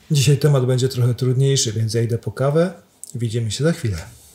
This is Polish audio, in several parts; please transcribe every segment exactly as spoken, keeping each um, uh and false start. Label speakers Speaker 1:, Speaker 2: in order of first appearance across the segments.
Speaker 1: Dzisiaj temat będzie trochę trudniejszy, więc ja idę po kawę i widzimy się za chwilę.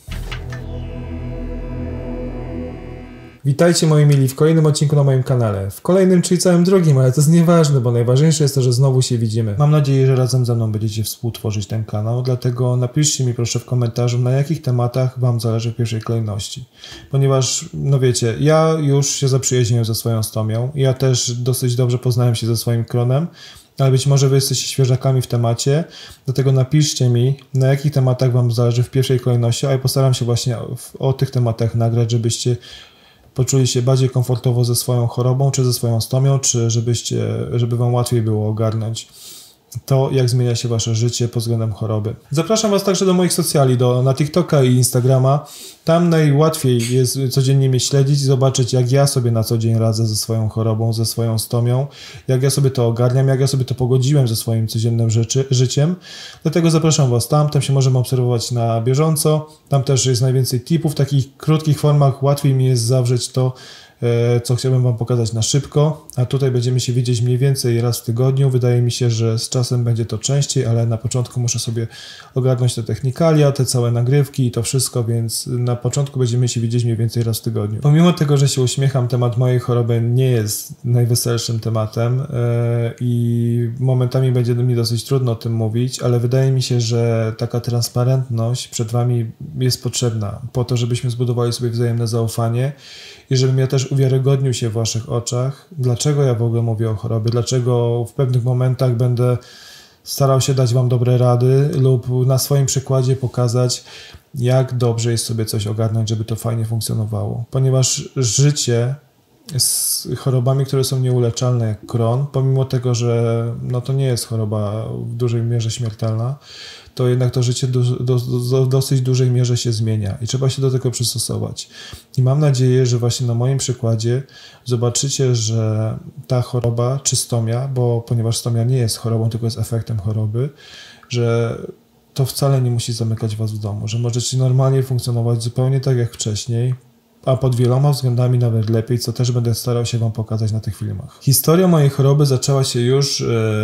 Speaker 1: Witajcie moi mili w kolejnym odcinku na moim kanale. W kolejnym, czyli całym drugim, ale to jest nieważne, bo najważniejsze jest to, że znowu się widzimy. Mam nadzieję, że razem ze mną będziecie współtworzyć ten kanał, dlatego napiszcie mi proszę w komentarzu, na jakich tematach wam zależy w pierwszej kolejności. Ponieważ, no wiecie, ja już się zaprzyjaźniłem ze swoją stomią, ja też dosyć dobrze poznałem się ze swoim kronem, ale być może wy jesteście świeżakami w temacie, dlatego napiszcie mi, na jakich tematach wam zależy w pierwszej kolejności, a ja postaram się właśnie o, o tych tematach nagrać, żebyście poczuli się bardziej komfortowo ze swoją chorobą, czy ze swoją stomią, czy żebyście, żeby wam łatwiej było ogarnąć to, jak zmienia się wasze życie pod względem choroby. Zapraszam was także do moich socjali, do, na TikToka i Instagrama. Tam najłatwiej jest codziennie mnie śledzić i zobaczyć, jak ja sobie na co dzień radzę ze swoją chorobą, ze swoją stomią, jak ja sobie to ogarniam, jak ja sobie to pogodziłem ze swoim codziennym życzy, życiem. Dlatego zapraszam was tam, tam się możemy obserwować na bieżąco. Tam też jest najwięcej tipów, w takich krótkich formach łatwiej mi jest zawrzeć to, co chciałbym wam pokazać na szybko, a tutaj będziemy się widzieć mniej więcej raz w tygodniu. Wydaje mi się, że z czasem będzie to częściej, ale na początku muszę sobie ogarnąć te technikalia, te całe nagrywki i to wszystko, więc na początku będziemy się widzieć mniej więcej raz w tygodniu. Pomimo tego, że się uśmiecham, temat mojej choroby nie jest najweselszym tematem yy, i momentami będzie mi dosyć trudno o tym mówić, ale wydaje mi się, że taka transparentność przed wami jest potrzebna po to, żebyśmy zbudowali sobie wzajemne zaufanie i żebym ja też uwiarygodnił się w waszych oczach, dlaczego ja w ogóle mówię o chorobie, dlaczego w pewnych momentach będę starał się dać wam dobre rady lub na swoim przykładzie pokazać, jak dobrze jest sobie coś ogarnąć, żeby to fajnie funkcjonowało. Ponieważ życie z chorobami, które są nieuleczalne jak Crohn, pomimo tego, że no to nie jest choroba w dużej mierze śmiertelna, to jednak to życie do, do, do, w dosyć dużej mierze się zmienia i trzeba się do tego przystosować. I mam nadzieję, że właśnie na moim przykładzie zobaczycie, że ta choroba, czy stomia, bo ponieważ stomia nie jest chorobą, tylko jest efektem choroby, że to wcale nie musi zamykać was w domu, że możecie normalnie funkcjonować zupełnie tak jak wcześniej, a pod wieloma względami nawet lepiej, co też będę starał się wam pokazać na tych filmach. Historia mojej choroby zaczęła się już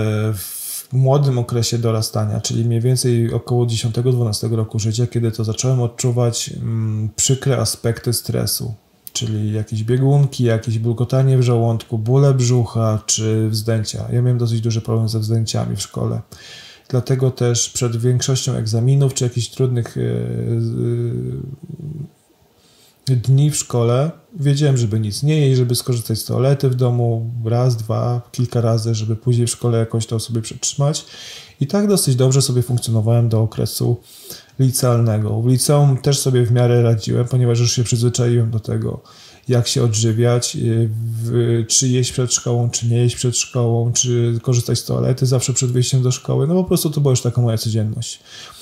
Speaker 1: w w młodym okresie dorastania, czyli mniej więcej około dziesiątego dwunastego roku życia, kiedy to zacząłem odczuwać mm, przykre aspekty stresu, czyli jakieś biegunki, jakieś bulgotanie w żołądku, bóle brzucha czy wzdęcia. Ja miałem dosyć duży problem ze wzdęciami w szkole. Dlatego też przed większością egzaminów czy jakichś trudnych yy, yy, dni w szkole wiedziałem, żeby nic nie jeść, żeby skorzystać z toalety w domu raz, dwa, kilka razy, żeby później w szkole jakoś to sobie przetrzymać. I tak dosyć dobrze sobie funkcjonowałem do okresu licealnego. W liceum też sobie w miarę radziłem, ponieważ już się przyzwyczaiłem do tego, jak się odżywiać, w, czy jeść przed szkołą, czy nie jeść przed szkołą, czy korzystać z toalety zawsze przed wyjściem do szkoły. No po prostu to była już taka moja codzienność.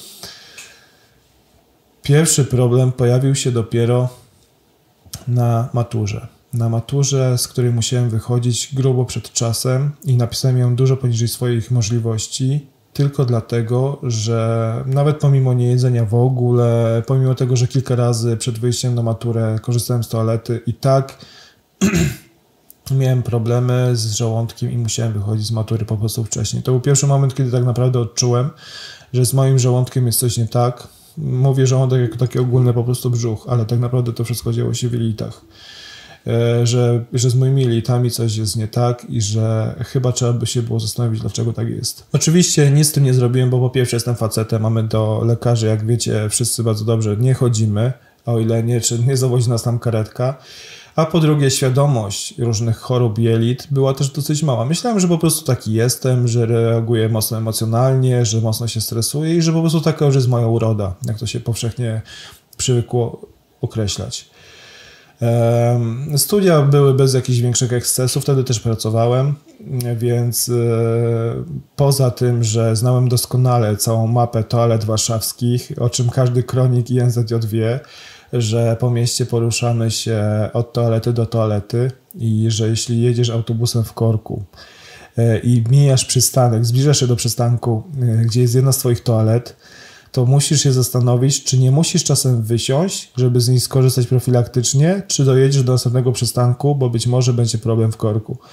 Speaker 1: Pierwszy problem pojawił się dopiero na maturze. Na maturze, z której musiałem wychodzić grubo przed czasem i napisałem ją dużo poniżej swoich możliwości, tylko dlatego, że nawet pomimo niejedzenia w ogóle, pomimo tego, że kilka razy przed wyjściem na maturę korzystałem z toalety i tak miałem problemy z żołądkiem i musiałem wychodzić z matury po prostu wcześniej. To był pierwszy moment, kiedy tak naprawdę odczułem, że z moim żołądkiem jest coś nie tak. Mówię żołądek jako taki ogólny po prostu brzuch, ale tak naprawdę to wszystko działo się w jelitach. Że, że z moimi jelitami coś jest nie tak i że chyba trzeba by się było zastanowić, dlaczego tak jest. Oczywiście nic z tym nie zrobiłem, bo po pierwsze jestem facetem, mamy do lekarzy, jak wiecie, wszyscy bardzo dobrze nie chodzimy, a o ile nie, czy nie zawozi nas tam karetka. A po drugie świadomość różnych chorób jelit była też dosyć mała. Myślałem, że po prostu taki jestem, że reaguję mocno emocjonalnie, że mocno się stresuję i że po prostu taka już jest moja uroda, jak to się powszechnie przywykło określać. Studia były bez jakichś większych ekscesów, wtedy też pracowałem, więc poza tym, że znałem doskonale całą mapę toalet warszawskich, o czym każdy kronik i N Z J wie, że po mieście poruszamy się od toalety do toalety i że jeśli jedziesz autobusem w korku i mijasz przystanek, zbliżasz się do przystanku, gdzie jest jedna z twoich toalet, to musisz się zastanowić, czy nie musisz czasem wysiąść, żeby z niej skorzystać profilaktycznie, czy dojedziesz do następnego przystanku, bo być może będzie problem w korku.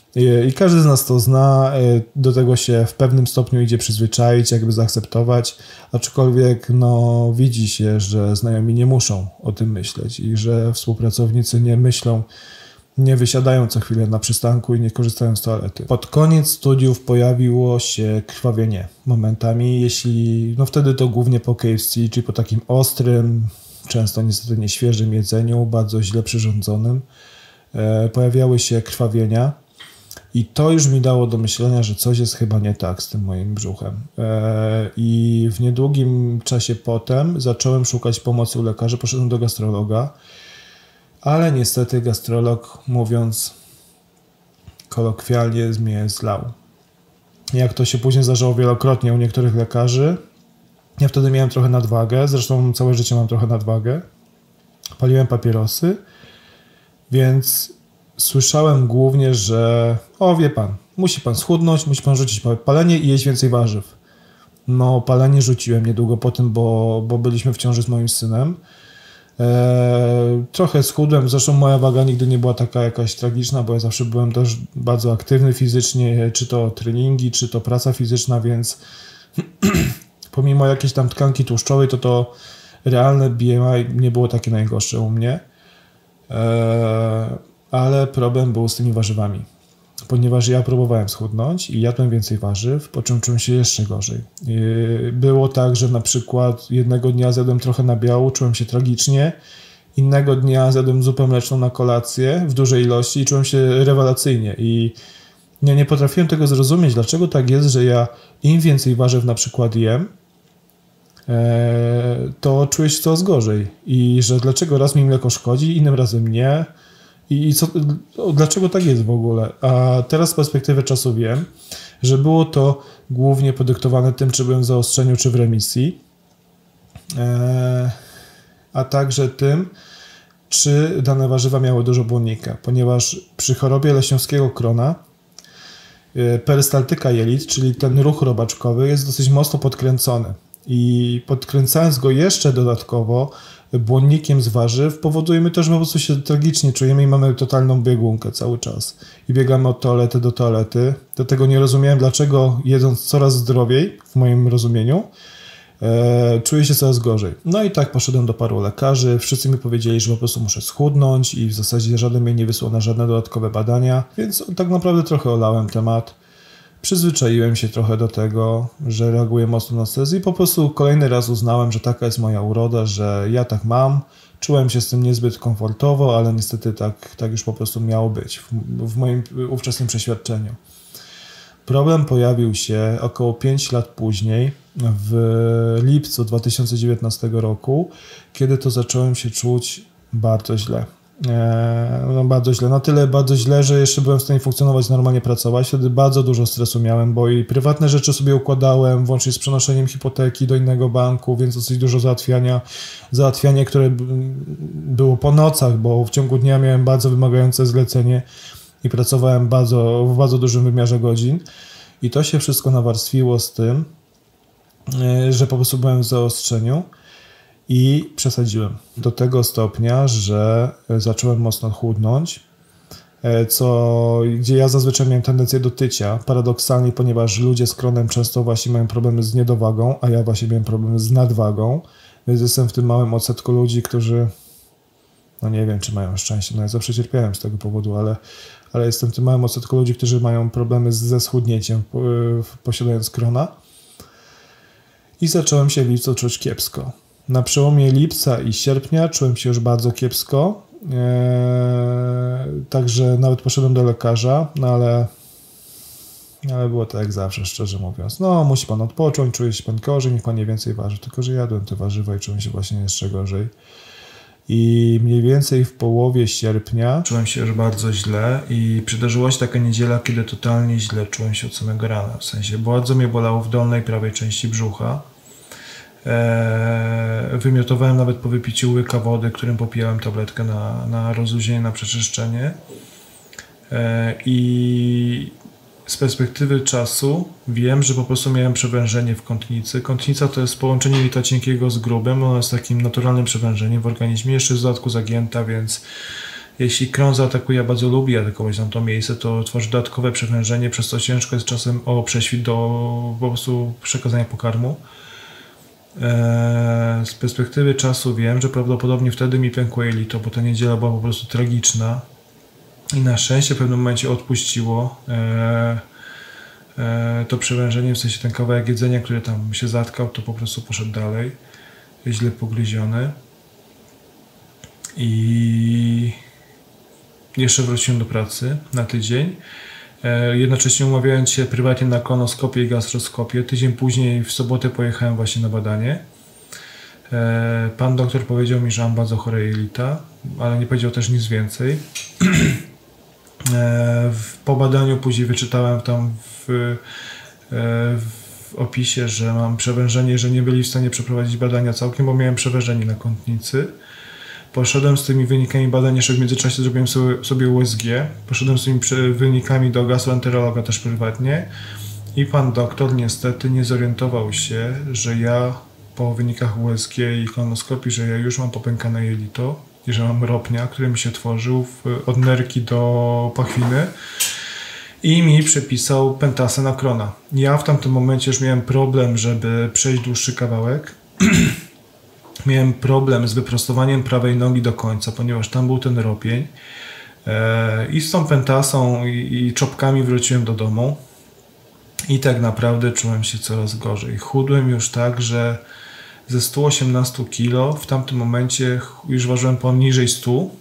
Speaker 1: I, i każdy z nas to zna, do tego się w pewnym stopniu idzie przyzwyczaić, jakby zaakceptować, aczkolwiek no, widzi się, że znajomi nie muszą o tym myśleć i że współpracownicy nie myślą, nie wysiadają co chwilę na przystanku i nie korzystają z toalety. Pod koniec studiów pojawiło się krwawienie momentami, jeśli, no wtedy to głównie po K F C, czyli po takim ostrym, często niestety nieświeżym jedzeniu, bardzo źle przyrządzonym, e, pojawiały się krwawienia i to już mi dało do myślenia, że coś jest chyba nie tak z tym moim brzuchem. E, I w niedługim czasie potem zacząłem szukać pomocy u lekarzy, poszedłem do gastrologa, ale niestety gastrolog, mówiąc kolokwialnie, mnie zlał. Jak to się później zdarzało wielokrotnie u niektórych lekarzy, ja wtedy miałem trochę nadwagę, zresztą całe życie mam trochę nadwagę. Paliłem papierosy, więc słyszałem głównie, że o wie pan, musi pan schudnąć, musi pan rzucić palenie i jeść więcej warzyw. No palenie rzuciłem niedługo po tym, bo, bo byliśmy w ciąży z moim synem. Eee, trochę schudłem, zresztą moja waga nigdy nie była taka jakaś tragiczna, bo ja zawsze byłem też bardzo aktywny fizycznie, czy to treningi, czy to praca fizyczna, więc pomimo jakiejś tam tkanki tłuszczowej, to to realne B M I nie było takie najgorsze u mnie, eee, ale problem był z tymi warzywami, ponieważ ja próbowałem schudnąć i jadłem więcej warzyw, po czym czułem się jeszcze gorzej. Było tak, że na przykład jednego dnia zjadłem trochę nabiału, czułem się tragicznie, innego dnia zjadłem zupę mleczną na kolację w dużej ilości i czułem się rewelacyjnie i ja nie potrafiłem tego zrozumieć, dlaczego tak jest, że ja im więcej warzyw na przykład jem, to czuję się coraz gorzej i że dlaczego raz mi mleko szkodzi, innym razem nie. I co, dlaczego tak jest w ogóle? A teraz z perspektywy czasu wiem, że było to głównie podyktowane tym, czy byłem w zaostrzeniu, czy w remisji, e, a także tym, czy dane warzywa miały dużo błonnika, ponieważ przy chorobie leśniowskiego krona e, perystaltyka jelit, czyli ten ruch robaczkowy jest dosyć mocno podkręcony i podkręcając go jeszcze dodatkowo błonnikiem z warzyw, powodujemy to, że po prostu się tragicznie czujemy i mamy totalną biegunkę cały czas. I biegamy od toalety do toalety. Dlatego nie rozumiałem, dlaczego jedząc coraz zdrowiej, w moim rozumieniu, e, czuję się coraz gorzej. No i tak poszedłem do paru lekarzy. Wszyscy mi powiedzieli, że po prostu muszę schudnąć i w zasadzie żaden mnie nie wysłał na żadne dodatkowe badania. Więc tak naprawdę trochę olałem temat. Przyzwyczaiłem się trochę do tego, że reaguję mocno na stres i po prostu kolejny raz uznałem, że taka jest moja uroda, że ja tak mam. Czułem się z tym niezbyt komfortowo, ale niestety tak, tak już po prostu miało być w, w moim ówczesnym przeświadczeniu. Problem pojawił się około pięć lat później, w lipcu dwa tysiące dziewiętnastego roku, kiedy to zacząłem się czuć bardzo źle. No bardzo źle, na tyle bardzo źle, że jeszcze byłem w stanie funkcjonować, normalnie pracować. Wtedy bardzo dużo stresu miałem, bo i prywatne rzeczy sobie układałem, włącznie z przenoszeniem hipoteki do innego banku, więc dosyć dużo załatwiania. Załatwianie, które było po nocach, bo w ciągu dnia miałem bardzo wymagające zlecenie i pracowałem bardzo, w bardzo dużym wymiarze godzin. I to się wszystko nawarstwiło z tym, że po prostu byłem w zaostrzeniu. I przesadziłem do tego stopnia, że zacząłem mocno chudnąć, co, gdzie ja zazwyczaj miałem tendencję do tycia, paradoksalnie, ponieważ ludzie z kronem często właśnie mają problemy z niedowagą, a ja właśnie miałem problemy z nadwagą, więc jestem w tym małym odsetku ludzi, którzy, no nie wiem, czy mają szczęście, no ja zawsze cierpiałem z tego powodu, ale, ale jestem w tym małym odsetku ludzi, którzy mają problemy ze schudnięciem, posiadając krona i zacząłem się w lipcu czuć kiepsko. Na przełomie lipca i sierpnia czułem się już bardzo kiepsko, eee, także nawet poszedłem do lekarza, no ale, ale było to jak zawsze, szczerze mówiąc. No, musi pan odpocząć, czuje się pan gorzej, niech pan nie więcej waży. Tylko że jadłem te warzywa i czułem się właśnie jeszcze gorzej. I mniej więcej w połowie sierpnia czułem się już bardzo źle i przydarzyła się taka niedziela, kiedy totalnie źle czułem się od samego rana. W sensie bardzo mnie bolało w dolnej prawej części brzucha. Eee, wymiotowałem nawet po wypiciu łyka wody, którym popijałem tabletkę na, na rozluźnienie, na przeczyszczenie. Eee, I z perspektywy czasu wiem, że po prostu miałem przewężenie w kątnicy. Kątnica to jest połączenie jelita cienkiego z grubym, ona jest takim naturalnym przewężeniem w organizmie, jeszcze jest w dodatku zagięta, więc Jeśli krąg zaatakuje, ja bardzo lubię atakować na to miejsce, to tworzy dodatkowe przewężenie, przez co ciężko jest czasem o prześwit do po prostu przekazania pokarmu. Eee, z perspektywy czasu wiem, że prawdopodobnie wtedy mi pękło jelito, bo ta niedziela była po prostu tragiczna i na szczęście w pewnym momencie odpuściło eee, eee, to przewężenie, w sensie ten kawałek jedzenia, który tam się zatkał, to po prostu poszedł dalej, źle pogryziony. I jeszcze wróciłem do pracy na tydzień, e, jednocześnie umawiając się prywatnie na kolonoskopię i gastroskopię. Tydzień później w sobotę pojechałem właśnie na badanie. E, pan doktor powiedział mi, że mam bardzo chore jelita, ale nie powiedział też nic więcej. E, w, po badaniu później wyczytałem tam w, e, w opisie, że mam przewężenie, że nie byli w stanie przeprowadzić badania całkiem, bo miałem przewężenie na kątnicy. Poszedłem z tymi wynikami badań, jeszcze w międzyczasie zrobiłem sobie, sobie U S G. Poszedłem z tymi wynikami do gastroenterologa też prywatnie i pan doktor niestety nie zorientował się, że ja po wynikach U S G i kolonoskopii, że ja już mam popękane jelito i że mam ropnia, który mi się tworzył w, od nerki do pachwiny i mi przepisał pentasę na krona. Ja w tamtym momencie już miałem problem, żeby przejść dłuższy kawałek. Miałem problem z wyprostowaniem prawej nogi do końca, ponieważ tam był ten ropień. Eee, I z tą pentasą i, i czopkami wróciłem do domu. I tak naprawdę czułem się coraz gorzej. Chudłem już tak, że ze stu osiemnastu kilo w tamtym momencie już ważyłem poniżej stu.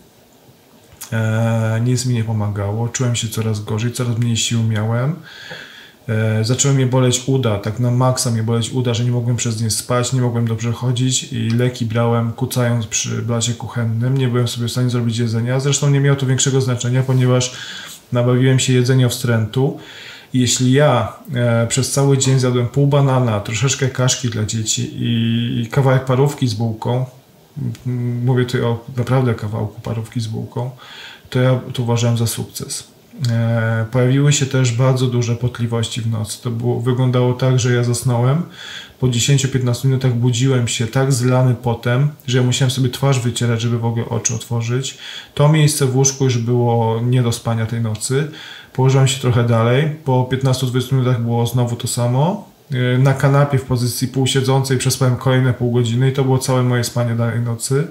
Speaker 1: Eee, nic mi nie pomagało. Czułem się coraz gorzej, coraz mniej sił miałem. E, zaczęły mnie boleć uda, tak na maksa mnie boleć uda, że nie mogłem przez nie spać, nie mogłem dobrze chodzić i leki brałem kucając przy blacie kuchennym, nie byłem sobie w stanie zrobić jedzenia, zresztą nie miało to większego znaczenia, ponieważ nabawiłem się jedzenia wstrętu i jeśli ja e, przez cały dzień zjadłem pół banana, troszeczkę kaszki dla dzieci i, i kawałek parówki z bułką, mówię tutaj o naprawdę kawałku parówki z bułką, to ja to uważałem za sukces. E, pojawiły się też bardzo duże potliwości w nocy. To było, wyglądało tak, że ja zasnąłem. Po dziesięciu do piętnastu minutach budziłem się tak zlany potem, że ja musiałem sobie twarz wycierać, żeby w ogóle oczy otworzyć. To miejsce w łóżku już było nie do spania tej nocy. Położyłem się trochę dalej. Po piętnastu do dwudziestu minutach było znowu to samo. E, na kanapie w pozycji półsiedzącej przespałem kolejne pół godziny i to było całe moje spanie danej nocy.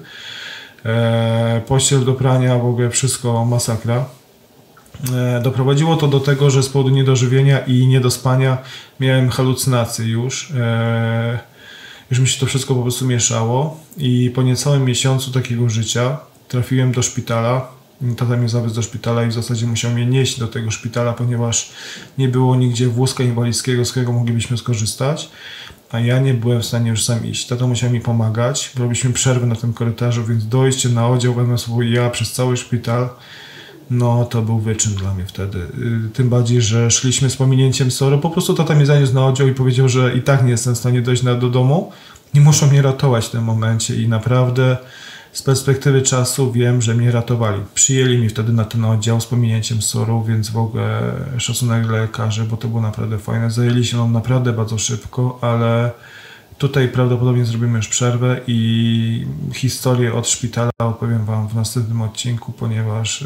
Speaker 1: E, pościel do prania, w ogóle wszystko masakra. Doprowadziło to do tego, że z powodu niedożywienia i niedospania miałem halucynacje już. Eee, już mi się to wszystko po prostu mieszało i po niecałym miesiącu takiego życia trafiłem do szpitala. Tata mnie zawiózł do szpitala i w zasadzie musiał mnie nieść do tego szpitala, ponieważ nie było nigdzie wózka inwalidzkiego, z którego moglibyśmy skorzystać, a ja nie byłem w stanie już sam iść. Tata musiał mi pomagać. Robiliśmy przerwę na tym korytarzu, więc dojście na oddział będę sobie ja przez cały szpital. No, to był wyczyn dla mnie wtedy. Tym bardziej, że szliśmy z pominięciem soru. Po prostu tata mnie zaniósł na oddział i powiedział, że i tak nie jestem w stanie dojść na, do domu i muszą mnie ratować w tym momencie. I naprawdę z perspektywy czasu wiem, że mnie ratowali. Przyjęli mnie wtedy na ten oddział z pominięciem soru, więc w ogóle szacunek dla lekarzy, bo to było naprawdę fajne. Zajęli się nam naprawdę bardzo szybko, ale tutaj prawdopodobnie zrobimy już przerwę i historię od szpitala opowiem wam w następnym odcinku, ponieważ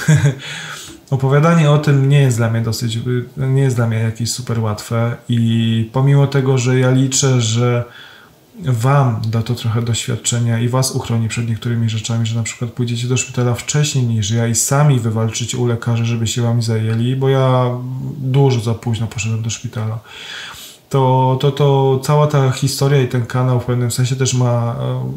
Speaker 1: opowiadanie o tym nie jest dla mnie dosyć, nie jest dla mnie jakieś super łatwe i pomimo tego, że ja liczę, że wam da to trochę doświadczenia i was uchroni przed niektórymi rzeczami, że na przykład pójdziecie do szpitala wcześniej niż ja i sami wywalczycie u lekarzy, żeby się wami zajęli, bo ja dużo za późno poszedłem do szpitala. To, to, to cała ta historia i ten kanał w pewnym sensie też ma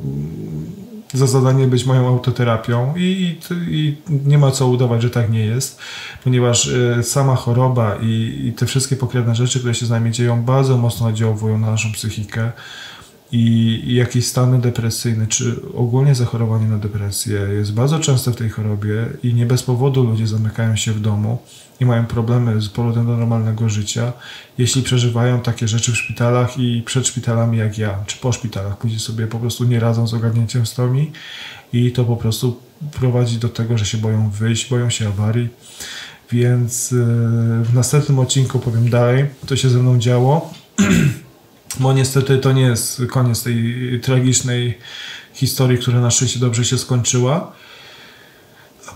Speaker 1: e, za zadanie być moją autoterapią i, i, i nie ma co udawać, że tak nie jest, ponieważ e, sama choroba i, i te wszystkie pokrewne rzeczy, które się z nami dzieją, bardzo mocno oddziałują na naszą psychikę i, i jakieś stany depresyjne, czy ogólnie zachorowanie na depresję jest bardzo częste w tej chorobie i nie bez powodu ludzie zamykają się w domu i mają problemy z powrotem do normalnego życia, jeśli przeżywają takie rzeczy w szpitalach i przed szpitalami jak ja, czy po szpitalach, później sobie po prostu nie radzą z ogarnięciem stomi i to po prostu prowadzi do tego, że się boją wyjść, boją się awarii, więc yy, w następnym odcinku powiem dalej, co się ze mną działo, bo niestety to nie jest koniec tej tragicznej historii, która na szczęście dobrze się skończyła.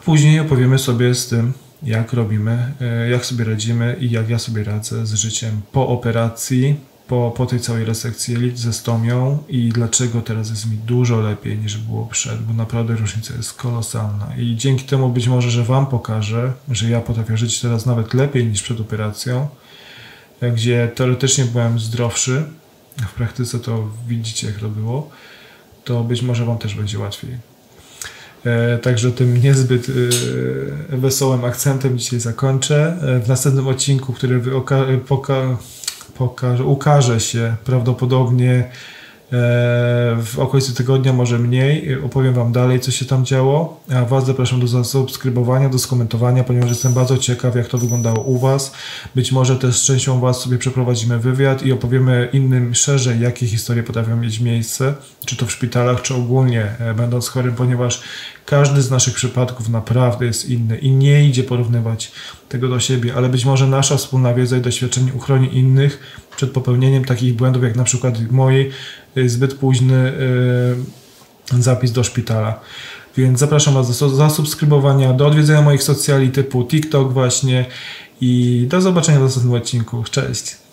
Speaker 1: później opowiemy sobie z tym, jak robimy, jak sobie radzimy i jak ja sobie radzę z życiem po operacji, po, po tej całej resekcji jelit ze stomią i dlaczego teraz jest mi dużo lepiej niż było przed, bo naprawdę różnica jest kolosalna i dzięki temu być może, że wam pokażę, że ja potrafię żyć teraz nawet lepiej niż przed operacją, gdzie teoretycznie byłem zdrowszy, a w praktyce to widzicie, jak to było, to być może wam też będzie łatwiej. E, także tym niezbyt e, wesołym akcentem dzisiaj zakończę. E, w następnym odcinku, który oka- poka- pokaże, ukaże się prawdopodobnie w okolicy tygodnia, może mniej. Opowiem wam dalej, co się tam działo. A was zapraszam do zasubskrybowania, do skomentowania, ponieważ jestem bardzo ciekaw, jak to wyglądało u was. Być może też z częścią was sobie przeprowadzimy wywiad i opowiemy innym szerzej, jakie historie potrafią mieć miejsce, czy to w szpitalach, czy ogólnie będąc chorym, ponieważ każdy z naszych przypadków naprawdę jest inny i nie idzie porównywać tego do siebie, ale być może nasza wspólna wiedza i doświadczenie uchroni innych przed popełnieniem takich błędów, jak na przykład mojej zbyt późny yy, zapis do szpitala. Więc zapraszam was do zasubskrybowania, do odwiedzenia moich socjali typu TikTok właśnie i do zobaczenia w następnym odcinku. Cześć!